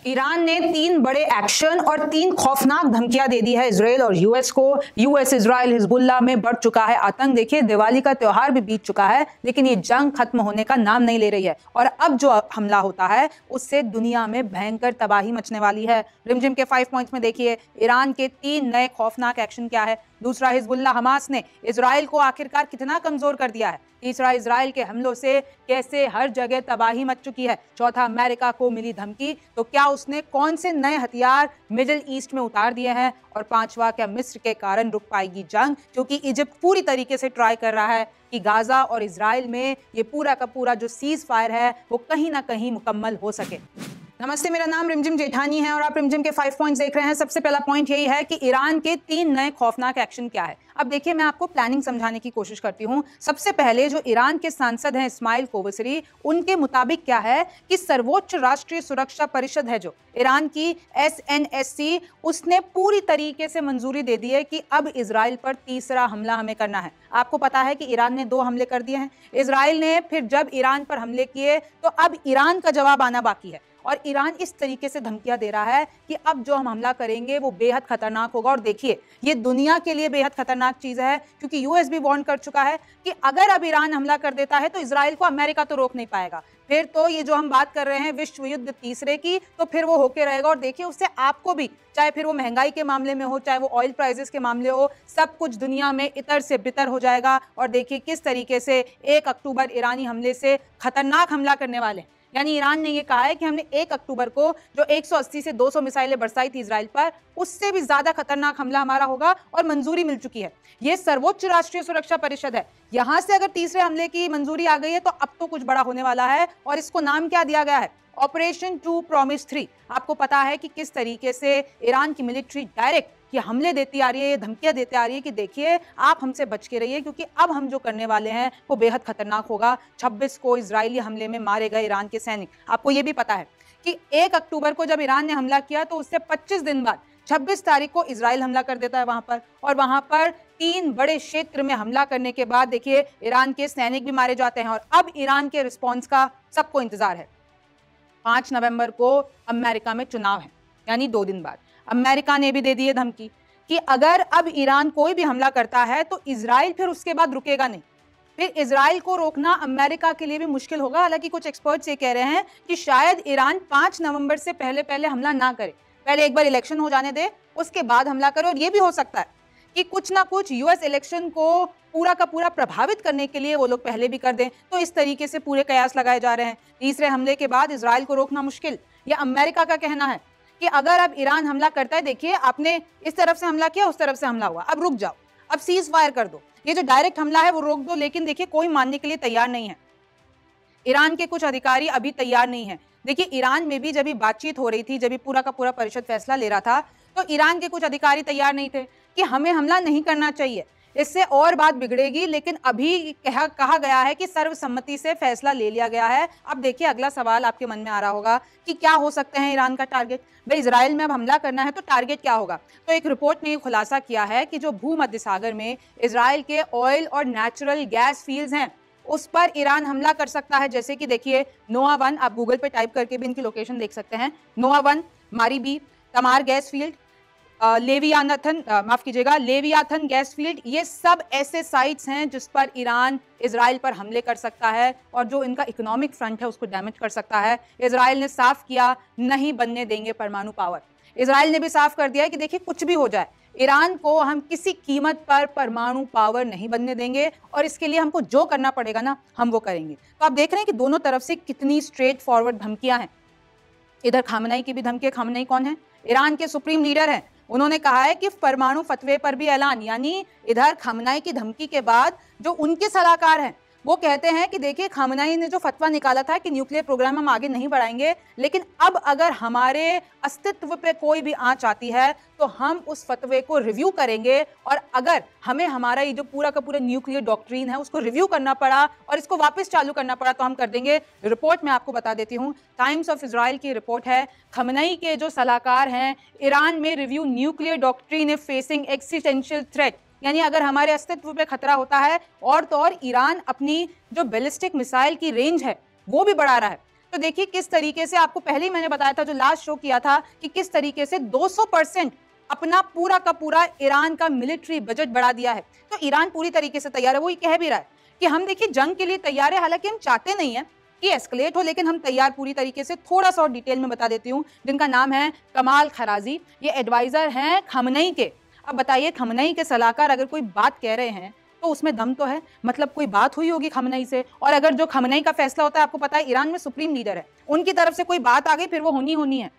Iran ने 3 बड़े action और 3 खौफनाक धमकियां दे दी है इजराइल और यूएस को। यूएस इजराइल हिजबुल्लाह में बढ़ चुका है आतंक। देखिए, दिवाली का त्योहार भी बीत चुका है, लेकिन ये जंग खत्म होने का नाम नहीं ले रही है और अब जो हमला होता है उससे दुनिया में भयंकर तबाही मचने वाली है। रिमझिम के 5 पॉइंट्स में देखिए, ईरान के 3 नए खौफनाक एक्शन क्या है। दूसरा, हिजबुल्लाह हमास ने इजराइल को आखिरकार कितना कमजोर कर दिया है। तीसरा, इजराइल के हमलों से कैसे हर जगह तबाही मच चुकी है। चौथा, अमेरिका को मिली धमकी, तो क्या उसने कौन से नए हथियार मिडिल ईस्ट में उतार दिए हैं। और पांचवा, क्या मिस्र के कारण रुक पाएगी जंग, क्योंकि इजिप्ट पूरी तरीके से ट्राई कर रहा है कि गाजा और इजराइल में ये पूरा का पूरा जो सीज फायर है वो कहीं ना कहीं मुकम्मल हो सके। नमस्ते, मेरा नाम रिमझिम जेठानी है और आप रिमझिम के 5 पॉइंट्स देख रहे हैं। सबसे पहला पॉइंट यही है कि ईरान के 3 नए खौफनाक एक्शन क्या है। अब देखिए, मैं आपको प्लानिंग समझाने की कोशिश करती हूँ। सबसे पहले जो ईरान के सांसद हैं इस्माइल कोवसरी, उनके मुताबिक क्या है कि सर्वोच्च राष्ट्रीय सुरक्षा परिषद है जो ईरान की SNSC, उसने पूरी तरीके से मंजूरी दे दी है कि अब इजराइल पर तीसरा हमला हमें करना है। आपको पता है कि ईरान ने 2 हमले कर दिए हैं इजराइल ने, फिर जब ईरान पर हमले किए तो अब ईरान का जवाब आना बाकी है। और ईरान इस तरीके से धमकियां दे रहा है कि अब जो हम हमला करेंगे वो बेहद खतरनाक होगा। और देखिए, ये दुनिया के लिए बेहद खतरनाक चीज है, क्योंकि यूएस भी वार्न कर चुका है कि अगर अब ईरान हमला कर देता है तो इजराइल को अमेरिका तो रोक नहीं पाएगा। फिर तो ये जो हम बात कर रहे हैं विश्व युद्ध तीसरे की, तो फिर वो होके रहेगा। और देखिए, उससे आपको भी, चाहे फिर वो महंगाई के मामले में हो, चाहे वो ऑयल प्राइसेस के मामले हो, सब कुछ दुनिया में इतर से बितर हो जाएगा। और देखिए किस तरीके से 1 अक्टूबर ईरानी हमले से खतरनाक हमला करने वाले। यानी ईरान ने ये कहा है कि हमने 1 अक्टूबर को जो 180 से 200 मिसाइलें बरसाई थी इजराइल पर, उससे भी ज्यादा खतरनाक हमला हमारा होगा और मंजूरी मिल चुकी है। ये सर्वोच्च राष्ट्रीय सुरक्षा परिषद है, यहां से अगर तीसरे हमले की मंजूरी आ गई है तो अब तो कुछ बड़ा होने वाला है। और इसको नाम क्या दिया गया है? Operation 2 promise 3। आपको पता है कि किस तरीके से ईरान की मिलिट्री डायरेक्ट ये हमले देती आ रही है, ये धमकियां देते आ रही है कि देखिए आप हमसे बच के रहिए, क्योंकि अब हम जो करने वाले हैं वो बेहद खतरनाक होगा। 26 को इजरायली हमले में मारे गए ईरान के सैनिक। आपको ये भी पता है कि 1 अक्टूबर को जब ईरान ने हमला किया तो उससे 25 दिन बाद 26 तारीख को इजराइल हमला कर देता है वहां पर। और वहां पर 3 बड़े क्षेत्र में हमला करने के बाद देखिए ईरान के सैनिक भी मारे जाते हैं। और अब ईरान के रिस्पॉन्स का सबको इंतजार है। 5 नवंबर को अमेरिका में चुनाव है, यानी 2 दिन बाद। अमेरिका ने भी दे दी है धमकी कि अगर अब ईरान कोई भी हमला करता है तो इजराइल फिर उसके बाद रुकेगा नहीं। फिर इजराइल को रोकना अमेरिका के लिए भी मुश्किल होगा। हालांकि कुछ एक्सपर्ट्स ये कह रहे हैं कि शायद ईरान 5 नवंबर से पहले हमला ना करे, पहले एक बार इलेक्शन हो जाने दे, उसके बाद हमला करे। और ये भी हो सकता है कि कुछ ना कुछ यूएस इलेक्शन को पूरा का पूरा प्रभावित करने के लिए वो लोग पहले भी कर दें। तो इस तरीके से पूरे कयास लगाए जा रहे हैं। तीसरे हमले के बाद इजराइल को रोकना मुश्किल। यह अमेरिका का कहना है कि अगर अब ईरान हमला करता है, देखिए आपने इस तरफ से हमला किया, उस तरफ से हमला हुआ, अब रुक जाओ, अब सीज फायर कर दो, ये जो डायरेक्ट हमला है वो रोक दो। लेकिन देखिए कोई मानने के लिए तैयार नहीं है। ईरान के कुछ अधिकारी अभी तैयार नहीं है। देखिए, ईरान में भी जब बातचीत हो रही थी, जब पूरा का पूरा परिषद फैसला ले रहा था, तो ईरान के कुछ अधिकारी तैयार नहीं थे कि हमें हमला नहीं करना चाहिए, इससे और बात बिगड़ेगी। लेकिन अभी कहा गया है कि सर्वसम्मति से फैसला ले लिया गया है। अब देखिए, अगला सवाल आपके मन में आ रहा होगा कि क्या हो सकते हैं ईरान का टारगेट। भाई, इजराइल में अब हमला करना है तो टारगेट क्या होगा? तो एक रिपोर्ट ने ये खुलासा किया है कि जो भूमध्य सागर में इजराइल के ऑयल और नेचुरल गैस फील्ड्स हैं, उस पर ईरान हमला कर सकता है। जैसे कि देखिए, नोआ 1, आप गूगल पे टाइप करके भी इनकी लोकेशन देख सकते हैं। Noa 1, Mari B, Tamar gas field, Leviathan gas field, ये सब ऐसे साइट्स हैं जिस पर ईरान इजराइल पर हमले कर सकता है और जो इनका इकोनॉमिक फ्रंट है उसको डैमेज कर सकता है। इजराइल ने साफ किया, नहीं बनने देंगे परमाणु पावर। इजराइल ने भी साफ कर दिया है कि देखिए कुछ भी हो जाए, ईरान को हम किसी कीमत पर परमाणु पावर नहीं बनने देंगे और इसके लिए हमको जो करना पड़ेगा ना, हम वो करेंगे। तो आप देख रहे हैं कि दोनों तरफ से कितनी स्ट्रेट फॉरवर्ड धमकियां हैं। इधर खामनेई की भी धमकी। खामनेई कौन है? ईरान के सुप्रीम लीडर हैं। उन्होंने कहा है कि परमाणु फतवे पर भी ऐलान। यानी इधर खामनेई की धमकी के बाद जो उनके सलाहकार हैं वो कहते हैं कि देखिए, खामनेई ने जो फतवा निकाला था कि न्यूक्लियर प्रोग्राम हम आगे नहीं बढ़ाएंगे, लेकिन अब अगर हमारे अस्तित्व पे कोई भी आंच आती है तो हम उस फतवे को रिव्यू करेंगे। और अगर हमें हमारा ये जो पूरा का पूरा न्यूक्लियर डॉक्ट्रीन है उसको रिव्यू करना पड़ा और इसको वापस चालू करना पड़ा तो हम कर देंगे। रिपोर्ट में आपको बता देती हूँ, टाइम्स ऑफ इजराइल की रिपोर्ट है। खामनेई के जो सलाहकार हैं, ईरान में review nuclear doctrine is facing existential threat. यानी अगर हमारे अस्तित्व पे खतरा होता है और तो और ईरान अपनी जो बैलिस्टिक मिसाइल की रेंज है वो भी बढ़ा रहा है। तो देखिए किस तरीके से, आपको पहले ही मैंने बताया था, जो लास्ट शो किया था, कि किस तरीके से 200% अपना पूरा का पूरा ईरान का मिलिट्री बजट बढ़ा दिया है। तो ईरान पूरी तरीके से तैयार है, वो ये कह भी रहा है कि हम देखिए जंग के लिए तैयार है, हालांकि हम चाहते नहीं है कि एस्केलेट हो, लेकिन हम तैयार पूरी तरीके से। थोड़ा सा और डिटेल में बता देती हूँ, जिनका नाम है कमाल खराजी, ये एडवाइजर हैं खमनई के। अब बताइए, खमनई के सलाहकार अगर कोई बात कह रहे हैं तो उसमें दम तो है, मतलब कोई बात हुई होगी खमनई से। और अगर जो खमनई का फैसला होता है, आपको पता है ईरान में सुप्रीम लीडर है, उनकी तरफ से कोई बात आ गई फिर वो होनी है।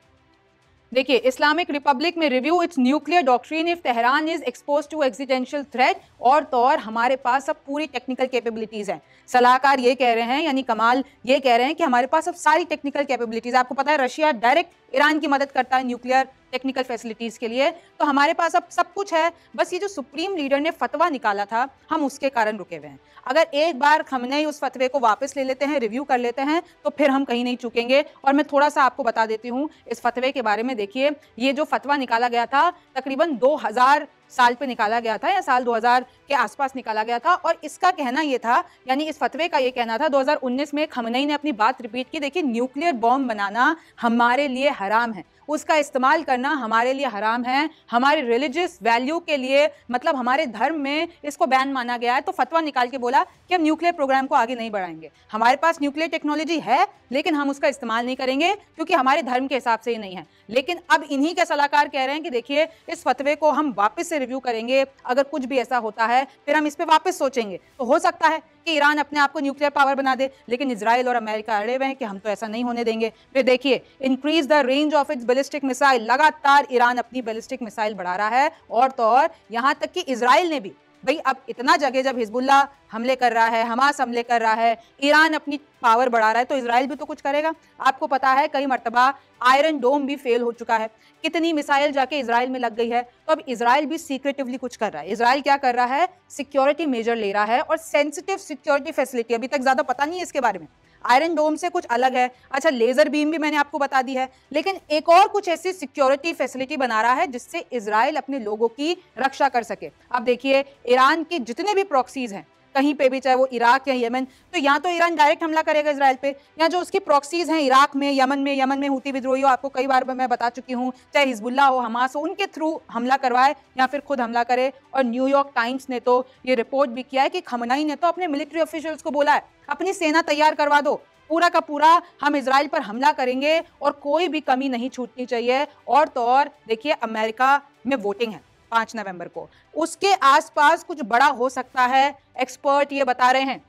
देखिए, इस्लामिक रिपब्लिक में review its nuclear doctrine if Tehran is expose to existential threat, और तो और हमारे पास अब पूरी टेक्निकल कैपेबिलिटीज हैं। सलाहकार ये कह रहे हैं, यानी कमाल ये कह रहे हैं कि हमारे पास अब सारी टेक्निकल कैपेबिलिटीज, आपको पता है रशिया डायरेक्ट ईरान की मदद करता है न्यूक्लियर टेक्निकल फैसिलिटीज के लिए, तो हमारे पास अब सब कुछ है। बस ये जो सुप्रीम लीडर ने फतवा निकाला था, हम उसके कारण रुके हुए हैं। अगर एक बार खमनेई उस फतवे को वापस ले लेते हैं, रिव्यू कर लेते हैं, तो फिर हम कहीं नहीं चुकेंगे। और मैं थोड़ा सा आपको बता देती हूँ इस फतवे के बारे में। देखिए, ये जो फतवा निकाला गया था तकरीबन 2000 साल पे निकाला गया था, या साल 2000 के आसपास निकाला गया था। और इसका कहना ये था, यानी इस फतवे का ये कहना था, 2019 में खमनेई ने अपनी बात रिपीट की। देखिए, न्यूक्लियर बॉम्ब बनाना हमारे लिए हराम है, उसका इस्तेमाल करना हमारे लिए हराम है, हमारे रिलीजियस वैल्यू के लिए, मतलब हमारे धर्म में इसको बैन माना गया है। तो फतवा निकाल के बोला कि हम न्यूक्लियर प्रोग्राम को आगे नहीं बढ़ाएंगे, हमारे पास न्यूक्लियर टेक्नोलॉजी है लेकिन हम उसका इस्तेमाल नहीं करेंगे क्योंकि हमारे धर्म के हिसाब से ही नहीं है। लेकिन अब इन्हीं के सलाहकार कह रहे हैं कि देखिए, इस फतवे को हम वापस से रिव्यू करेंगे, अगर कुछ भी ऐसा होता है फिर हम इस पे वापस सोचेंगे। तो हो सकता है कि ईरान अपने आप को न्यूक्लियर पावर बना दे, लेकिन इजराइल और अमेरिका अड़े हुए हैं कि हम तो ऐसा नहीं होने देंगे। फिर देखिए, increase the range of its ballistic missile, लगातार ईरान अपनी बैलिस्टिक मिसाइल बढ़ा रहा है। और तो और यहां तक कि इजराइल ने भी, भाई अब इतना जगह जब हिजबुल्लाह हमले कर रहा है, हमास हमले कर रहा है, ईरान अपनी पावर बढ़ा रहा है, तो इजराइल भी तो कुछ करेगा। आपको पता है कई मर्तबा आयरन डोम भी फेल हो चुका है, कितनी मिसाइल जाके इजराइल में लग गई है। तो अब इजराइल भी सीक्रेटिवली कुछ कर रहा है। इजराइल क्या कर रहा है, सिक्योरिटी मेजर ले रहा है, और सेंसिटिव सिक्योरिटी फैसिलिटी, अभी तक ज्यादा पता नहीं है इसके बारे में, आयरन डोम से कुछ अलग है। अच्छा, लेजर बीम भी मैंने आपको बता दी है, लेकिन एक और कुछ ऐसी सिक्योरिटी फैसिलिटी बना रहा है जिससे इजराइल अपने लोगों की रक्षा कर सके। अब देखिए, ईरान के जितने भी प्रॉक्सीज हैं कहीं पे भी, चाहे वो इराक या यमन, तो यहाँ तो ईरान डायरेक्ट हमला करेगा इजराइल पे, या जो उसकी प्रॉक्सीज हैं इराक में, यमन में हुती विद्रोही हो, आपको कई बार मैं बता चुकी हूँ, चाहे हिजबुल्लाह हो, हमास हो, उनके थ्रू हमला करवाए या फिर खुद हमला करे। और न्यूयॉर्क टाइम्स ने तो ये रिपोर्ट भी किया है कि खमनई ने तो अपने मिलिट्री ऑफिशियल्स को बोला है, अपनी सेना तैयार करवा दो, पूरा का पूरा हम इजराइल पर हमला करेंगे और कोई भी कमी नहीं छूटनी चाहिए। और तो और देखिए, अमेरिका में वोटिंग है 5 नवंबर को, उसके आसपास कुछ बड़ा हो सकता है, एक्सपर्ट ये बता रहे हैं।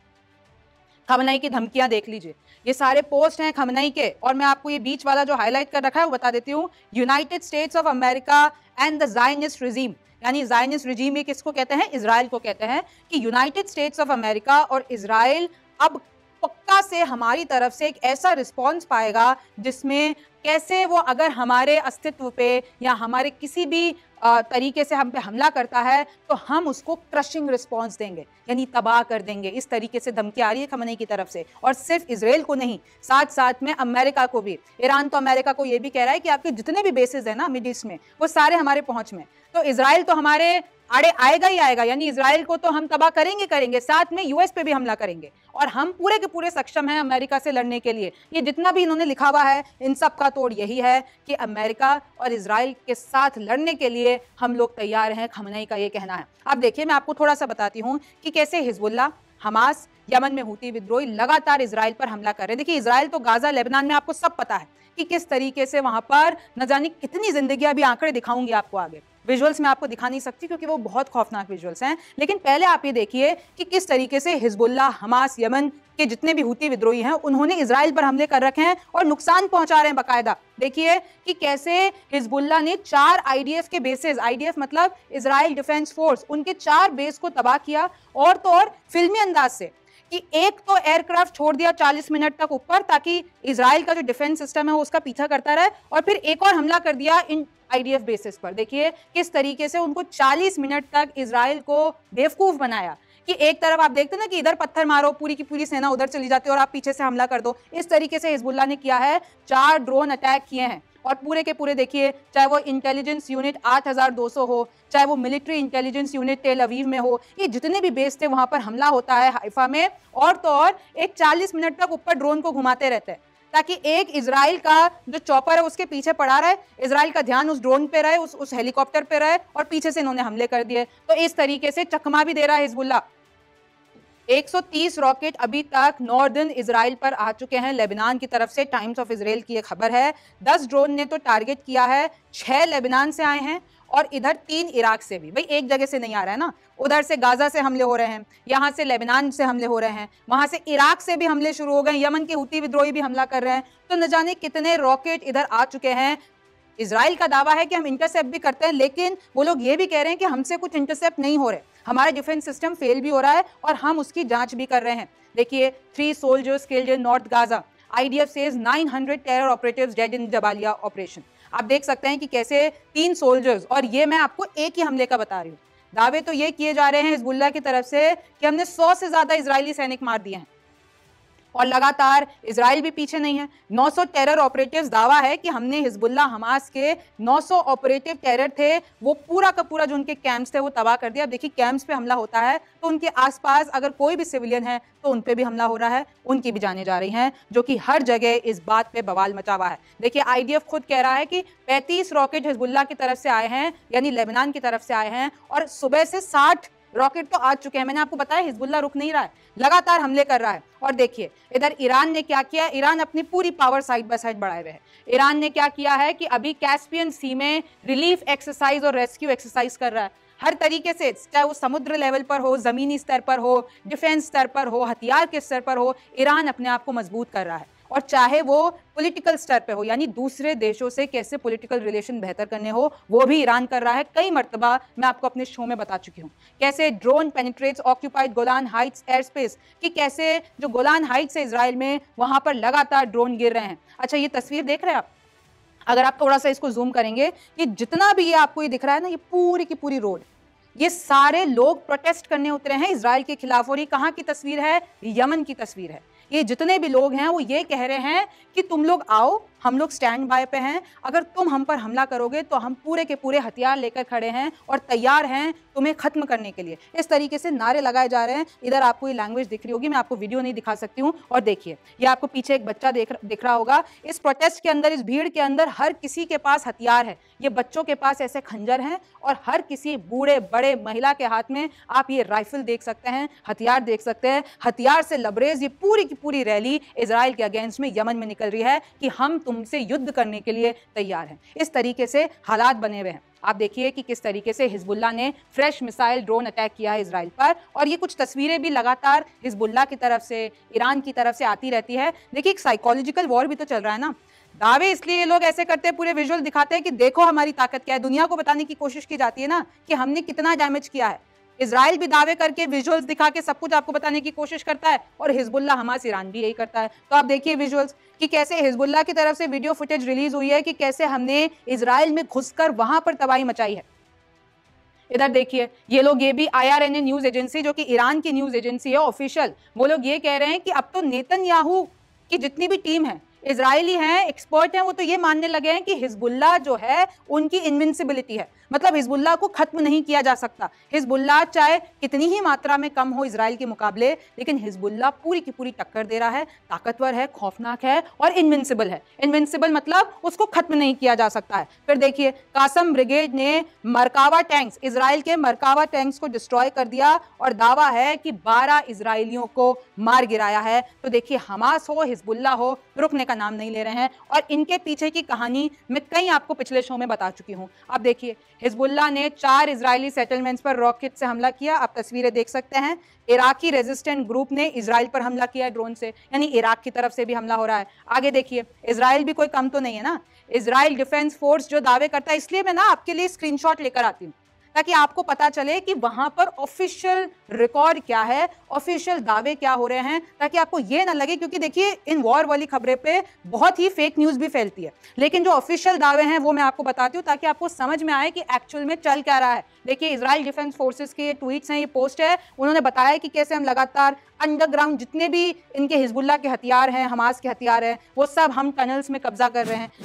खमनई की धमकियां देख लीजिए, ये सारे पोस्ट हैं खमनई के, और मैं आपको ये बीच वाला जो हाईलाइट कर रखा है वो बता देती हूँ। United States of America and the Zionist regime, यानी ज़ायनिस्ट रिजीम ये किसको कहते हैं, इजराइल को कहते हैं, कि यूनाइटेड स्टेट्स ऑफ अमेरिका और इजराइल अब पक्का से हमारी तरफ से एक ऐसा रिस्पॉन्स पाएगा जिसमें कैसे वो अगर हमारे अस्तित्व पे या हमारे किसी भी तरीके से हम पे हमला करता है तो हम उसको क्रशिंग रिस्पॉन्स देंगे, यानी तबाह कर देंगे। इस तरीके से धमकी आ रही है खमनई की तरफ से, और सिर्फ इजराइल को नहीं, साथ साथ में अमेरिका को भी। ईरान तो अमेरिका को ये भी कह रहा है कि आपके जितने भी बेसिस है ना मिड ईस्ट में, वो सारे हमारे पहुंच में, तो इजराइल तो हमारे आड़े आएगा ही आएगा, यानी इजराइल को तो हम तबाह करेंगे, साथ में यूएस पे भी हमला करेंगे। और हम पूरे के पूरे सक्षम हैं अमेरिका से लड़ने के लिए। ये जितना भी इन्होंने लिखा हुआ है, इन सब का तोड़ यही है कि अमेरिका और इजराइल के साथ लड़ने के लिए हम लोग तैयार हैं, खमनई का ये कहना है। अब देखिए, मैं आपको थोड़ा सा बताती हूँ कि कैसे हिजबुल्लाह, हमास, यमन में हुती विद्रोही लगातार इजराइल पर हमला कर रहे हैं। देखिए, इजराइल तो गाजा, लेबनान में आपको सब पता है कि किस तरीके से वहां पर न जाने कितनी जिंदगियां, भी आंकड़े दिखाऊंगी आपको आगे, विजुअल्स में आपको दिखा नहीं सकती क्योंकि वो बहुत खौफनाक विजुअल्स हैं। लेकिन पहले आप ये देखिए कि किस तरीके से हिजबुल्लाह, हमास, यमन के जितने भी हुती विद्रोही हैं उन्होंने इजराइल पर हमले कर रखे हैं और नुकसान पहुंचा रहे हैं बाकायदा। देखिए कि कैसे हिजबुल्लाह ने 4 आईडीएफ के बेसेस, आईडीएफ मतलब इजराइल डिफेंस फोर्स, उनके 4 बेस को तबाह किया, और तो और फिल्मी अंदाज से कि एक तो एयरक्राफ्ट छोड़ दिया 40 मिनट तक ऊपर ताकि इजराइल का जो डिफेंस सिस्टम है वो उसका पीछा करता रहे, और फिर एक और हमला कर दिया इन आईडीएफ बेसिस पर। देखिए किस तरीके से उनको 40 मिनट तक इजराइल को बेवकूफ बनाया कि एक तरफ आप देखते ना कि इधर पत्थर मारो, पूरी की पूरी सेना उधर चली जाती है और आप पीछे से हमला कर दो। इस तरीके से हिजबुल्लाह ने किया है, 4 ड्रोन अटैक किए हैं, और पूरे के पूरे देखिए, चाहे वो इंटेलिजेंस यूनिट 8200 हो, चाहे वो मिलिट्री इंटेलिजेंस यूनिट तेल अवीव में हो, ये जितने भी बेस थे वहां पर हमला होता है हाइफा में, और तो और एक 40 मिनट तक ऊपर ड्रोन को घुमाते रहते हैं। ताकि एक इजराइल का जो चॉपर है उसके पीछे पड़ा रहे, इजराइल का ध्यान उस ड्रोन पे रहे, उस हेलीकॉप्टर पे रहे, और पीछे से इन्होंने हमले कर दिए। तो इस तरीके से चकमा भी दे रहा है हिजबुल्लाह। 130 रॉकेट अभी तक नॉर्दर्न इजराइल पर आ चुके हैं लेबनान की तरफ से, टाइम्स ऑफ इजराइल की एक खबर है। 10 ड्रोन ने तो टारगेट किया है, 6 लेबनान से आए हैं और इधर 3 इराक से भी। भाई एक जगह से नहीं आ रहा है ना, उधर से गाजा से हमले हो रहे हैं, यहाँ से लेबनान से हमले हो रहे हैं, वहां से इराक से भी हमले शुरू हो गए, यमन के हुती विद्रोही भी हमला कर रहे हैं। तो न जाने कितने रॉकेट इधर आ चुके हैं। इजराइल का दावा है कि हम इंटरसेप्ट भी करते हैं, लेकिन वो लोग ये भी कह रहे हैं कि हमसे कुछ इंटरसेप्ट नहीं हो रहे, हमारा डिफेंस सिस्टम फेल भी हो रहा है और हम उसकी जांच भी कर रहे हैं। देखिए 3 soldiers killed in north Gaza, IDF says 900 terror operatives dead in Jabalia operation. आप देख सकते हैं कि कैसे 3 सोल्जर्स, और ये मैं आपको एक ही हमले का बता रही हूँ। दावे तो ये किए जा रहे हैं हिजबुल्लाह की तरफ से कि हमने 100 से ज्यादा इजरायली सैनिक मार दिए हैं, और लगातार इजराइल भी पीछे नहीं है। 900 टेरर ऑपरेटिव्स, दावा है कि हमने हिजबुल्लाह हमास के 900 ऑपरेटिव टेरर थे, वो पूरा का पूरा जो उनके कैंप्स थे वो तबाह कर दिया। अब देखिए कैंप्स पे हमला होता है तो उनके आसपास अगर कोई भी सिविलियन है तो उन पे भी हमला हो रहा है, उनकी भी जानें जा रही हैं, जो कि हर जगह इस बात पे बवाल मचा हुआ है। देखिए IDF खुद कह रहा है कि 35 रॉकेट हिजबुल्लाह की तरफ से आए हैं, यानी लेबनान की तरफ से आए हैं, और सुबह से 60 रॉकेट तो आ चुके हैं। मैंने आपको बताया हिजबुल्लाह रुक नहीं रहा है, लगातार हमले कर रहा है। और देखिए इधर ईरान ने क्या किया, ईरान अपनी पूरी पावर साइड बाय साइड बढ़ाए हुए है। ईरान ने क्या किया है कि अभी कैस्पियन सी में रिलीफ एक्सरसाइज और रेस्क्यू एक्सरसाइज कर रहा है, हर तरीके से, चाहे वो समुद्र लेवल पर हो, जमीनी स्तर पर हो, डिफेंस स्तर पर हो, हथियार के स्तर पर हो, ईरान अपने आप को मजबूत कर रहा है। और चाहे वो पॉलिटिकल स्तर पे हो, यानी दूसरे देशों से कैसे पॉलिटिकल रिलेशन बेहतर करने हो, वो भी ईरान कर रहा है। कई मर्तबा मैं आपको अपने शो में बता चुकी हूँ कैसे drone penetrates occupied Golan heights air space, कि कैसे जो गोलान हाइट्स है इजराइल में, वहां पर लगातार ड्रोन गिर रहे हैं। अच्छा ये तस्वीर देख रहे हैं आप, अगर आप थोड़ा सा इसको जूम करेंगे, कि जितना भी ये आपको ये दिख रहा है ना, ये पूरी की पूरी रोड, ये सारे लोग प्रोटेस्ट करने उतरे हैं इजराइल के खिलाफ। और ये कहाँ की तस्वीर है, यमन की तस्वीर है। ये जितने भी लोग हैं वो ये कह रहे हैं कि तुम लोग आओ, हम लोग स्टैंड बाय पे हैं, अगर तुम हम पर हमला करोगे तो हम पूरे के पूरे हथियार लेकर खड़े हैं और तैयार हैं तुम्हें खत्म करने के लिए। इस तरीके से नारे लगाए जा रहे हैं। इधर आपको ये लैंग्वेज दिख रही होगी, मैं आपको वीडियो नहीं दिखा सकती हूँ। और देखिए ये आपको पीछे एक बच्चा दिख रहा होगा। इस प्रोटेस्ट के अंदर, इस भीड़ के अंदर हर किसी के पास हथियार है। ये बच्चों के पास ऐसे खंजर हैं, और हर किसी बूढ़े बड़े महिला के हाथ में आप ये राइफल देख सकते हैं, हथियार देख सकते हैं। हथियार से लबरेज ये पूरी की पूरी रैली इजराइल के अगेंस्ट में यमन में निकल रही है कि हम तुमसे युद्ध करने के लिए तैयार हैं। इस तरीके से हालात बने हुए हैं। आप देखिए कि किस तरीके से हिजबुल्लाह ने फ्रेश मिसाइल ड्रोन अटैक किया है इजराइल पर, और ये कुछ तस्वीरें भी लगातार हिजबुल्लाह की तरफ से, ईरान की तरफ से आती रहती है। देखिए एक साइकोलॉजिकल वॉर भी तो चल रहा है ना। दावे इसलिए ये लोग ऐसे करते हैं, पूरे विजुअल दिखाते हैं कि देखो हमारी ताकत क्या है, दुनिया को बताने की कोशिश की जाती है ना कि हमने कितना डैमेज किया है। इजराइल भी दावे करके विजुअल्स दिखा के सब कुछ आपको बताने की कोशिश करता है, और हिजबुल्लाह हमास ईरान भी यही करता है। तो आप देखिए विजुअल्स कि कैसे हिजबुल्लाह की तरफ से वीडियो फुटेज रिलीज हुई है कि कैसे हमने इजराइल में घुसकर वहां पर तबाही मचाई है। इधर देखिए ये लोग, ये भी IRNA न्यूज एजेंसी, जो कि ईरान की न्यूज एजेंसी है ऑफिशियल, वो लोग ये कह रहे हैं कि अब तो नेतन्याहू की जितनी भी टीम है, इजरायली हैं, एक्सपर्ट हैं, वो तो ये मानने लगे हैं कि हिजबुल्लाह जो है उनकी इनविंसिबिलिटी है, मतलब हिजबुल्लाह को खत्म नहीं किया जा सकता। हिजबुल्लाह चाहे कितनी ही मात्रा में कम हो इजराइल के मुकाबले, लेकिन हिजबुल्लाह पूरी की पूरी टक्कर दे रहा है, ताकतवर है, खौफनाक है और इनविंसिबल है। इनविंसिबल मतलब उसको खत्म नहीं किया जा सकता है। फिर देखिए कासम ब्रिगेड ने मरकावा टैंक्स, इजराइल के मरकावा टैंक्स को डिस्ट्रॉय कर दिया, और दावा है कि 12 इजरायलियों को मार गिराया है। तो देखिए हमास हो, हिजबुल्लाह हो, रुकने का नाम नहीं ले रहे हैं, और इनके पीछे की कहानी मैं कई आपको पिछले शो में बता चुकी हूं। अब देखिए हिजबुल्लाह ने 4 इजरायली सेटलमेंट्स पर रॉकेट से हमला किया, आप तस्वीरें देख सकते हैं। इराकी रेजिस्टेंट ग्रुप ने इजराइल पर हमला किया ड्रोन से, यानी इराक की तरफ से भी हमला हो रहा है। आगे देखिए इजराइल भी कोई कम तो नहीं है ना, इजराइल डिफेंस फोर्स जो दावे करता है, इसलिए मैं ना आपके लिए स्क्रीनशॉट लेकर आती हूँ ताकि आपको पता चले कि वहां पर ऑफिशियल रिकॉर्ड क्या है, ऑफिशियल दावे क्या हो रहे हैं, ताकि आपको ये ना लगे, क्योंकि देखिए इन वॉर वाली खबरें पे बहुत ही फेक न्यूज भी फैलती है, लेकिन जो ऑफिशियल दावे हैं वो मैं आपको बताती हूँ ताकि आपको समझ में आए कि एक्चुअल में चल क्या रहा है। देखिए इजराइल डिफेंस फोर्सेस के ट्वीट्स हैं, ये पोस्ट है, उन्होंने बताया कि कैसे हम लगातार अंडरग्राउंड जितने भी इनके हिजबुल्लाह के हथियार हैं, हमास के हथियार हैं, वो सब हम टनल्स में कब्जा कर रहे हैं।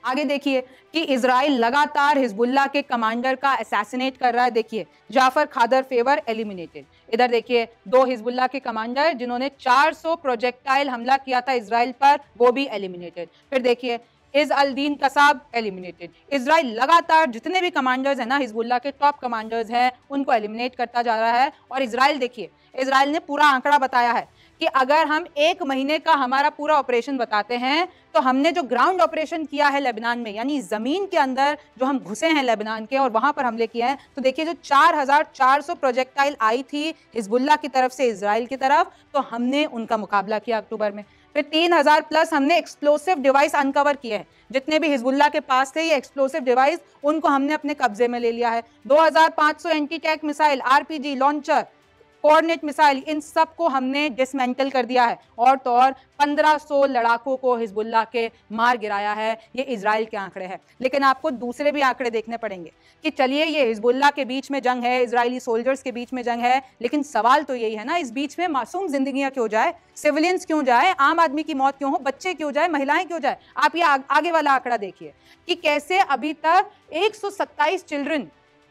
आगे देखिए कि इजराइल लगातार हिजबुल्लाह के कमांडर का असैसिनेट कर रहा है। देखिए जाफर खादर फेवर एलिमिनेटेड। इधर देखिए 2 हिजबुल्लाह के कमांडर जिन्होंने 400 प्रोजेक्टाइल हमला किया था इजराइल पर, वो भी एलिमिनेटेड। फिर देखिए Izz al Din Kassab eliminated. Israel लगातार जितने भी कमांडर्स हैं ना, हिजबुल्लाह के टॉप कमांडर्स हैं, उनको एलिमिनेट करता जा रहा है। और इजराइल देखिए, इजराइल ने पूरा आंकड़ा बताया है कि अगर हम 1 महीने का हमारा पूरा ऑपरेशन बताते हैं तो हमने जो ग्राउंड ऑपरेशन किया है लेबनान में, यानी जमीन के अंदर जो हम घुसे हैं लेबनान के और वहां पर हमले किए हैं, तो देखिए जो 4400 प्रोजेक्टाइल आई थी हिजबुल्लाह की तरफ से इजराइल की तरफ, तो हमने उनका मुकाबला किया अक्टूबर में। फिर 3000 प्लस हमने एक्सप्लोसिव डिवाइस अनकवर किए हैं। जितने भी हिजबुल्लाह के पास थे ये एक्सप्लोसिव डिवाइस, उनको हमने अपने कब्जे में ले लिया है। 2500 anti tank missile, RPG launcher, coordinate missile, इन सब को हमने डिसमेंटल कर दिया है। और तो और 1500 लड़ाकों को हिजबुल्लाह के मार गिराया है। ये इजराइल के आंकड़े हैं, लेकिन आपको दूसरे भी आंकड़े देखने पड़ेंगे कि चलिए ये हिजबुल्लाह के बीच में जंग है, इजरायली सोल्जर्स के बीच में जंग है, लेकिन सवाल तो यही है ना, इस बीच में मासूम जिंदगियां क्यों जाए, सिविलियंस क्यों जाए, आम आदमी की मौत क्यों हो, बच्चे क्यों जाए, महिलाएं क्यों जाए। आप ये आगे वाला आंकड़ा देखिए कि कैसे अभी तक 127 चिल्ड्रन,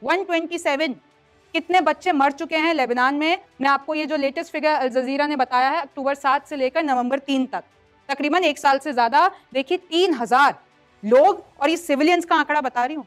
127 कितने बच्चे मर चुके हैं लेबनान में। मैं आपको ये जो लेटेस्ट फिगर अल जजीरा ने बताया है, अक्टूबर 7 से लेकर नवंबर 3 तक, तकरीबन 1 साल से ज्यादा, देखिए 3000 लोग, और ये सिविलियंस का आंकड़ा बता रही हूँ,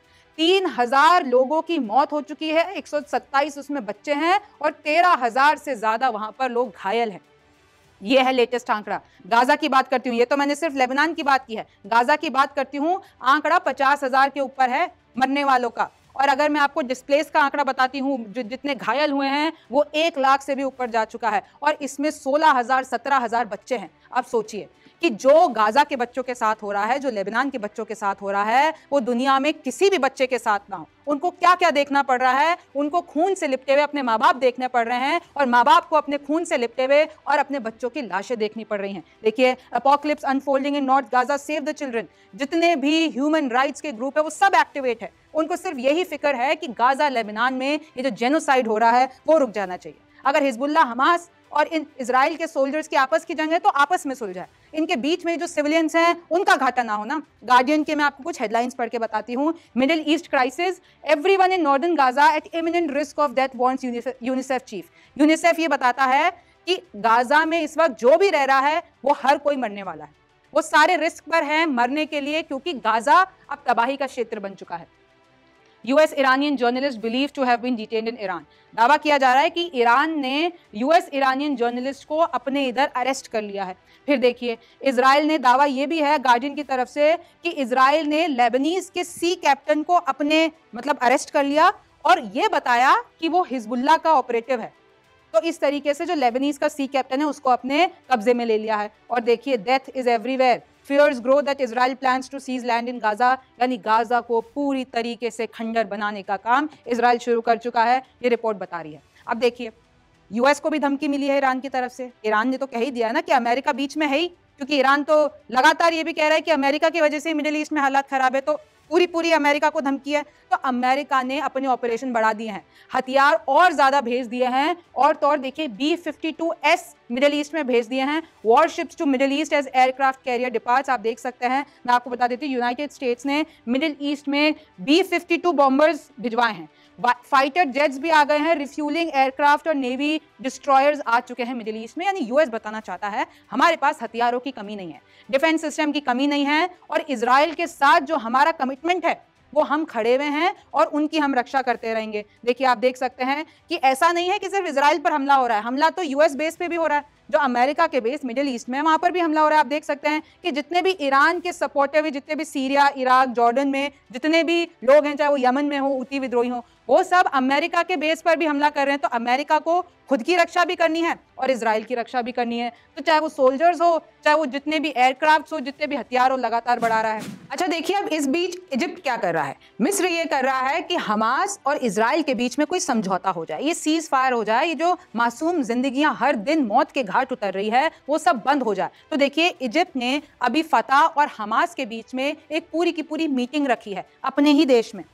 3000 लोगों की मौत हो चुकी है, 127 उसमें बच्चे हैं और 13000 से ज्यादा वहां पर लोग घायल हैं। ये है लेटेस्ट आंकड़ा। गाजा की बात करती हूँ, ये तो मैंने सिर्फ लेबनान की बात की है, गाजा की बात करती हूँ, आंकड़ा 50,000 के ऊपर है मरने वालों का। और अगर मैं आपको डिस्प्लेस का आंकड़ा बताती हूँ, जो जितने घायल हुए हैं वो 1 लाख से भी ऊपर जा चुका है, और इसमें 16,000 17,000 बच्चे हैं। आप सोचिए कि जो गाजा के बच्चों के साथ हो रहा है, जो लेबनान के बच्चों के साथ हो रहा है, वो दुनिया में किसी भी बच्चे के साथ ना हो। उनको क्या क्या देखना पड़ रहा है, उनको खून से लिपटे हुए अपने माँ बाप देखने पड़ रहे हैं, और माँ बाप को अपने खून से लिपटे हुए और अपने बच्चों की लाशें देखनी पड़ रही हैं। देखिए apocalypse unfolding in north Gaza, save the children, जितने भी ह्यूमन राइट्स के ग्रुप है वो सब एक्टिवेट है। उनको सिर्फ यही फिक्र है कि गाजा लेबनान में ये जो जेनोसाइड हो रहा है वो रुक जाना चाहिए। अगर हिजबुल्लाह हमास और इन इजराइल के सोल्जर्स की आपस की जंग है तो आपस में सुलझाए, इनके बीच में जो सिविलियंस हैं उनका घाटा ना हो ना। गार्डियन के मैं आपको कुछ हेडलाइंस पढ़ के बताती हूँ। Middle east crisis, everyone in northern Gaza at imminent risk of death warns UNICEF chief. UNICEF ये बताता है कि गाजा में इस वक्त जो भी रह रहा है वो हर कोई मरने वाला है, वो सारे रिस्क पर हैं मरने के लिए, क्योंकि गाजा अब तबाही का क्षेत्र बन चुका है। US Iranian journalist believe to have been detained in Iran. दावा किया जा रहा है कि ईरान ने यूएस इरानियन जर्नलिस्ट को अपने इधर अरेस्ट कर लिया है। फिर देखिए इजराइल ने दावा ये भी है गार्डियन की तरफ से कि इजराइल ने लेबनीज के सी कैप्टन को अपने अरेस्ट कर लिया और ये बताया कि वो हिजबुल्लाह का ऑपरेटिव है। तो इस तरीके से जो लेबनीज का सी कैप्टन है उसको अपने कब्जे में ले लिया है। और देखिए death is everywhere, fears grow that Israel plans to seize land in Gaza, यानी गाजा को पूरी तरीके से खंडर बनाने का काम इजराइल शुरू कर चुका है, ये रिपोर्ट बता रही है। अब देखिए यूएस को भी धमकी मिली है ईरान की तरफ से। ईरान ने तो कह ही दिया ना कि अमेरिका बीच में है ही, क्योंकि ईरान तो लगातार ये भी कह रहा है कि अमेरिका की वजह से मिडिल ईस्ट में हालात खराब है, तो पूरी अमेरिका को धमकी है। तो अमेरिका ने अपने ऑपरेशन बढ़ा दिए हैं, हथियार और ज्यादा भेज दिए हैं, और तो और देखिए B-52S मिडिल ईस्ट में भेज दिए हैं, warships to middle east as aircraft carrier departs. आप देख सकते हैं, मैं आपको बता देती हूँ यूनाइटेड स्टेट्स ने मिडिल ईस्ट में B-52 बॉम्बर्स भिजवाए हैं, फाइटर जेट्स भी आ गए हैं, रिफ्यूलिंग एयरक्राफ्ट और नेवी डिस्ट्रॉयर्स आ चुके हैं मिडिल ईस्ट में। यानी यूएस बताना चाहता है हमारे पास हथियारों की कमी नहीं है, डिफेंस सिस्टम की कमी नहीं है, और इजराइल के साथ जो हमारा कमिटमेंट है वो हम खड़े हुए हैं और उनकी हम रक्षा करते रहेंगे। देखिए आप देख सकते हैं कि ऐसा नहीं है कि सिर्फ इजराइल पर हमला हो रहा है, हमला तो यूएस बेस पे भी हो रहा है, जो अमेरिका के बेस मिडिल ईस्ट में वहां पर भी हमला हो रहा है। आप देख सकते हैं कि जितने भी ईरान के सपोर्टिव, जितने भी सीरिया, इराक, जॉर्डन में जितने भी लोग हैं, चाहे वो यमन में हो, हुती विद्रोही हो, वो सब अमेरिका के बेस पर भी हमला कर रहे हैं। तो अमेरिका को खुद की रक्षा भी करनी है और इजराइल की रक्षा भी करनी है। तो चाहे वो सोल्जर्स हो, चाहे वो जितने भी एयरक्राफ्ट हो, जितने भी हथियार हो, लगातार बढ़ा रहा है। अच्छा देखिए अब इस बीच इजिप्ट क्या कर रहा है, मिस्र ये कर रहा है कि हमास और इजराइल के बीच में कोई समझौता हो जाए, ये सीज फायर हो जाए, ये जो मासूम जिंदगियां हर दिन मौत के घाट उतर रही है वो सब बंद हो जाए। तो देखिए इजिप्ट ने अभी फतह और हमास के बीच में एक पूरी की पूरी मीटिंग रखी है अपने ही देश में,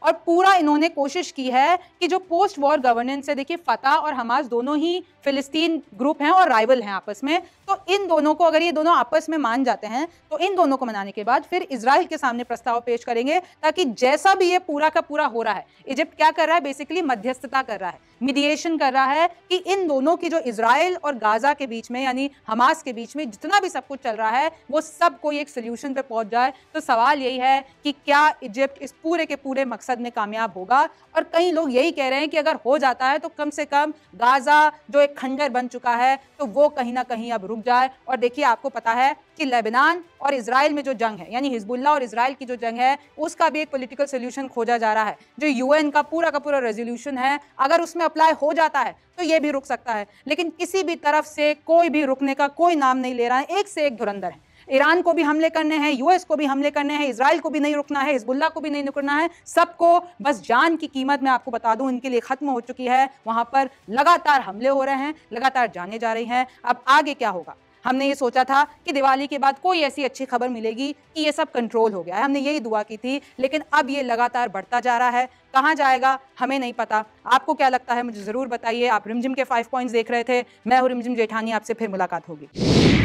और पूरा इन्होंने कोशिश की है कि जो पोस्ट वॉर गवर्नेंस है, देखिए फतह और हमास दोनों ही फिलिस्तीन ग्रुप हैं और राइवल हैं आपस में, तो इन दोनों को, अगर ये दोनों आपस में मान जाते हैं तो इन दोनों को मनाने के बाद फिर इजराइल के सामने प्रस्ताव पेश करेंगे, ताकि जैसा भी ये पूरा का पूरा हो रहा है, इजिप्ट क्या कर रहा है, बेसिकली मध्यस्थता कर रहा है, मीडिएशन कर रहा है कि इन दोनों की जो इजराइल और गाजा के बीच में यानी हमास के बीच में जितना भी सब कुछ चल रहा है वो सब कोई एक सोल्यूशन पे पहुंच जाए। तो सवाल यही है कि क्या इजिप्ट इस पूरे के पूरे मकसद में कामयाब होगा, और कई लोग यही कह रहे हैं कि अगर हो जाता है तो कम से कम गाजा जो एक खंडर बन चुका है तो वो कहीं ना कहीं अब रुक जाए। और देखिए आपको पता है कि लेबनान और इजराइल में जो जंग है, यानी हिजबुल्ला और इजराइल की जो जंग है, उसका भी एक पॉलिटिकल सोल्यूशन खोजा जा रहा है। जो यूएन का पूरा रेजोल्यूशन है, अगर उसमें अप्लाई हो जाता है तो ये भी रुक सकता है, लेकिन किसी भी तरफ से कोई भी रुकने का कोई नाम नहीं ले रहा है। एक से एक धुरंधर है, ईरान को भी हमले करने हैं, यूएस को भी हमले करने हैं, इजराइल को भी नहीं रुकना है, हिजबुल्ला को भी नहीं रुकना है, सबको बस जान की कीमत, मैं आपको बता दूं, इनके लिए खत्म हो चुकी है। वहां पर लगातार हमले हो रहे हैं, लगातार जाने जा रही हैं। अब आगे क्या होगा? हमने ये सोचा था कि दिवाली के बाद कोई ऐसी अच्छी खबर मिलेगी कि ये सब कंट्रोल हो गया है, हमने यही दुआ की थी, लेकिन अब ये लगातार बढ़ता जा रहा है। कहाँ जाएगा हमें नहीं पता। आपको क्या लगता है मुझे ज़रूर बताइए। आप रिमझिम के 5 पॉइंट्स देख रहे थे, मैं हूँ रिमझिम जेठानी, आपसे फिर मुलाकात होगी।